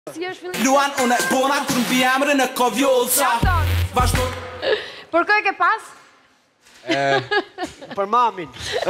Luan, unë e bona kur mbi emrin e Ka Vjollca. Vazhdo. Për kë e ke pas? Për mamin.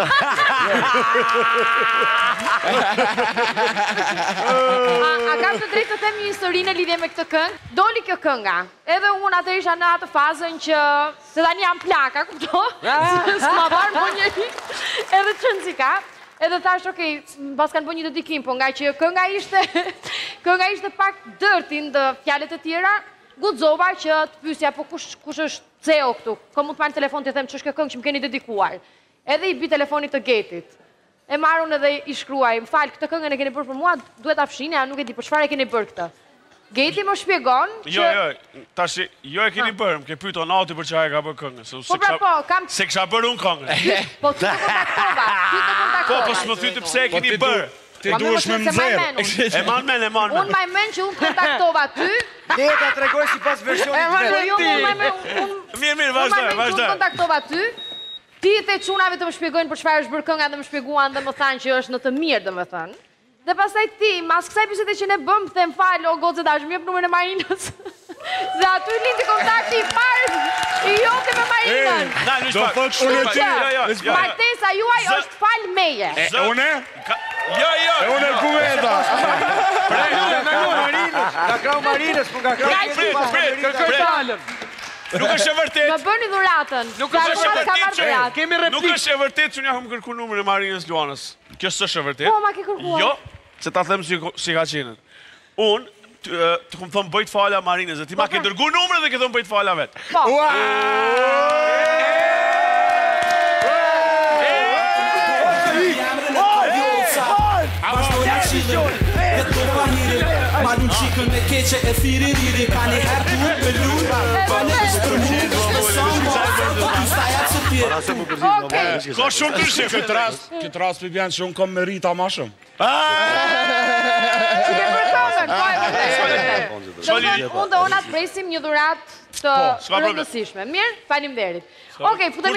A kam të drejtë të them një histori në lidhje me këtë këngë? Doli kjo kënga. Edhe unë atë isha në atë fazën që se tani jam plaka, kupto? S'ma barë po njëri. Edhe qënë si ka. Edhe thash, okej, pas kanë bërë një dedikim, po nga që kënga ishte pak dërti në fjallet e tjera, guxova që të pyesja, po kush është CEO këtu? Ko mund të marrë në telefon të them që është kjo këngë që më keni dedikuar. Edhe i bi telefonit të Getit. E marrën edhe i shkruaj, më falë, këtë këngën e keni bërë për mua, duhet ta fshini, a nuk e di për çfarë e keni bërë këtë. Geti më shpjegon që... Jo, tash, jo e keni bërë, më ke pyet Onati për çfarë ka bërë këngën. Se kisha bërë unë këngën. Po ty të kontaktova, Po s'më thytë pse e keni bërë. Ti duhesh me mëzirë. E man men. Unë maj men që unë kontaktova ty. Leta tregoj sipas versionit vetë. Mirë, vazhdoj. Unë kontaktova ty. Ti the çunave të më shpjegojnë për çfarë është bërë kënga dhe më shpjeguan dhe më thanë që është në të mirë, domethënë. Dhe pastaj ti, mas kësaj bisede që ne bëm, them fal, o gocë tash më jep numrin e Marinës. Dhe aty lindi kontakti i parë i jote me Marinën. Do thotë unë ti. Martesa juaj është fal meje. Unë? Jo. E unë e kuveta. Ka krau Marinës, po ka krau Nuk është e vërtet. Më bëni dhuratën. Nuk është e vërtet që unë jam kërku numrin e Marinës Luanës. Kjo s'është e vërtet. Po, ma ke kërkuar. Jo, se ta them si ka qenë. Unë të këmë thëmë bëjt fala Marinës dhe ti ma ke dërgu numrin dhe ke thëmë bëjt fala vetë. Po. Malun qikën me keqe e thiri riri. Ka një herë të unë me lunë. Ka një është për mu. Ka shumë të shqe. Këtë rast për bjanë që unë kom me rita ma shumë. Unë dhe Onat presim një dhurat të rëndësishme. Mirë, faleminderit. Okej,